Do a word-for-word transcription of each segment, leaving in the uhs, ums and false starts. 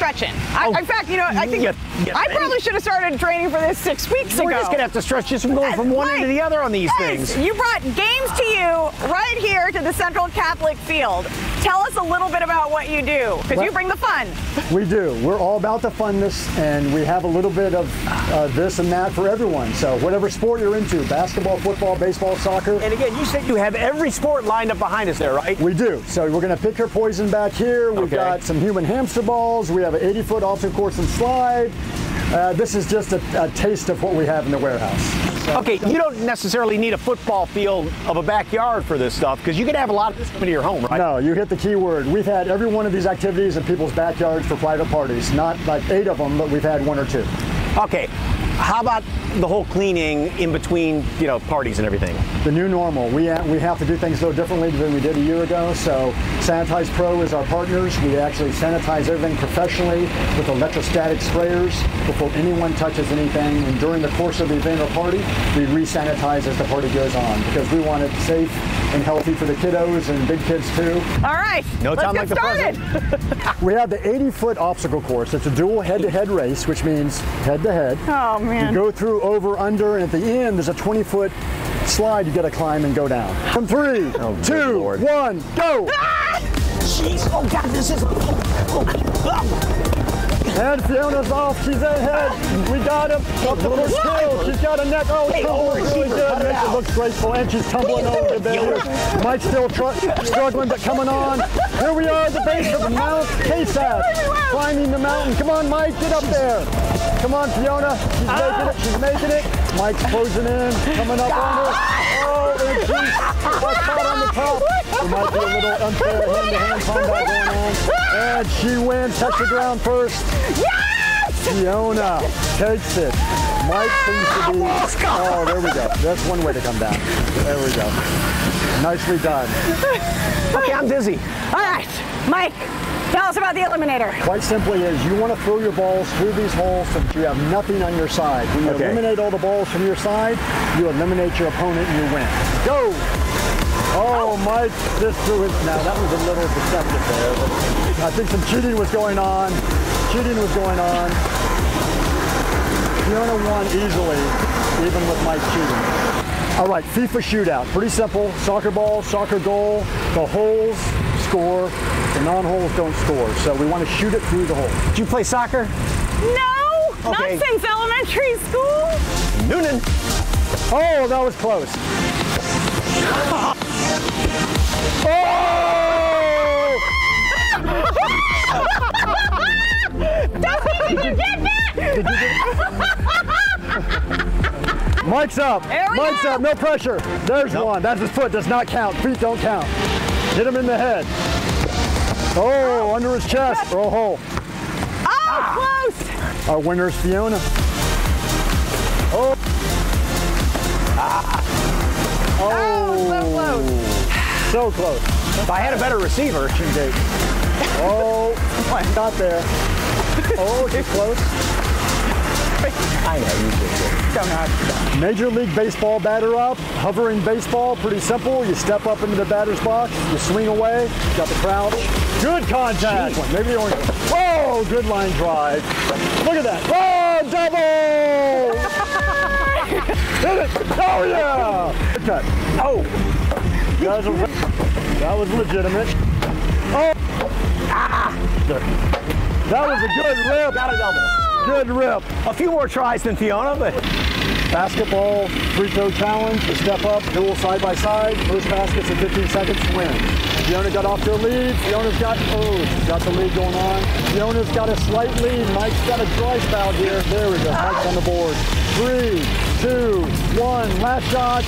stretching. I, Oh, in fact, you know, I think yeah, yeah. I probably should have started training for this six weeks We're ago. just gonna have to stretch just from going from one end to the other on these Yes, things. you brought games to you right here to the Central Catholic Field. Tell us a little bit about what you do, because you bring the fun. We do. We're all about the funness, and we have a little bit of uh, this and that for everyone. So whatever sport you're into, basketball, football, baseball, soccer. And again, you said you have every sport lined up behind us there, right? We do. So we're going to pick your poison back here. We've Okay. got some human hamster balls. We have an eighty foot obstacle course and slide. Uh, this is just a, a taste of what we have in the warehouse. So, Okay, you don't necessarily need a football field of a backyard for this stuff, because you could have a lot of this coming to your home, right? No, you hit the key word. We've had every one of these activities in people's backyards for private parties. Not like eight of them, but we've had one or two. Okay, how about the whole cleaning in between, you know, parties and everything? The new normal. We ha we have to do things a little differently than we did a year ago. So Sanitize Pro is our partners. We actually sanitize everything professionally with electrostatic sprayers before anyone touches anything. And during the course of the event or party, we re-sanitize as the party goes on, because we want it safe and healthy for the kiddos and big kids too. All right, No let's time get like the started. present. We have the eighty foot obstacle course. It's a dual head-to-head race, which means head-to-head. Oh, man. You go through, over, under, and at the end there's a twenty foot slide you got to climb and go down. From three, Oh, good two, Lord. one, go! Jeez, oh God, this is... And Fiona's off. She's ahead. We got him. Up the first hill. She's got a neck. Oh, Hey, tumble overachiever, really good. cut it Makes it out. look graceful. And she's tumbling over the barrier. Mike's still tr struggling, but coming on. Here we are at the base of the Mount K-Sat. Climbing the mountain. Come on, Mike. Get up there. Come on, Fiona. She's making it. She's making it. Mike's closing in. Coming up on her. Oh, and she's got caught on the top. There might be a little unfair hand-to-hand combat going on. And she wins. Touch the ground first. Yes! Fiona takes it. Mike seems to be. Oh, there we go. That's one way to come down. There we go. Nicely done. Okay, I'm dizzy. All right, Mike, tell us about the Eliminator. Quite simply is you want to throw your balls through these holes so that you have nothing on your side. When you Okay. eliminate all the balls from your side, you eliminate your opponent and you win. Go! Oh, Mike just threw it. Now, that was a little deceptive there. But I think some cheating was going on. Cheating was going on. Fiona won easily, even with Mike cheating. All right, FIFA shootout. Pretty simple. Soccer ball, soccer goal. The holes score. The non-holes don't score. So we want to shoot it through the hole. Did you play soccer? No, Okay. not since elementary school. Noonan. Oh, that was close. Oh! Did you get that? Mike's up. There we Mike's go. up. No pressure. There's one. That's his foot. Does not count. Feet don't count. Hit him in the head. Oh, under his chest. Or a hole. Oh, close. Our winner is Fiona. Oh. Oh, so close. So close. If I had a better receiver. She did. Oh, got there. Oh, she's close. I know, you did. Come on. Major League Baseball batter up. Hovering baseball, pretty simple. You step up into the batter's box. You swing away. Got the crouch. Good contact. Jeez. Maybe you only. Oh, good line drive. Look at that. Oh, double! Hit it. Oh, yeah. Good cut. Oh, That was, a, that was legitimate. Oh! That was a good rip. got a double. Good rip. A few more tries than Fiona, but Basketball, free throw challenge, to step up, duel side by side, first baskets in fifteen seconds, win. Fiona got off to a lead. Fiona's got, oh, she's got the lead going on. Fiona's got a slight lead. Mike's got a dry spell here. There we go. Mike's on the board. Three, two, one. Last shot.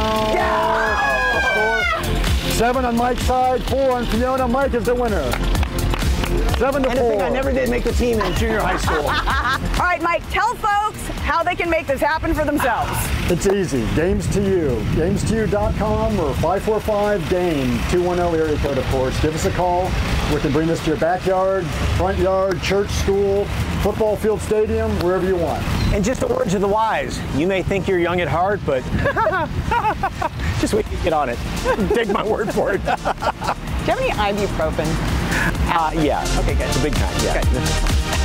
Yeah. Seven on Mike's side, four on Fiona. Mike is the winner. Seven to and the four. thing, I never did make the team in junior high school. All right, Mike, tell folks how they can make this happen for themselves. It's easy. Games to You. games to you dot com or five four five GAME, two one zero area code, of course. Give us a call. We can bring this to your backyard, front yard, church, school, football field, stadium, wherever you want. And just the words of the wise, you may think you're young at heart, but just wait till you get on it. Take my word for it. Do you have any ibuprofen? Uh, yeah. Okay, good. It's a big time, yeah. Good.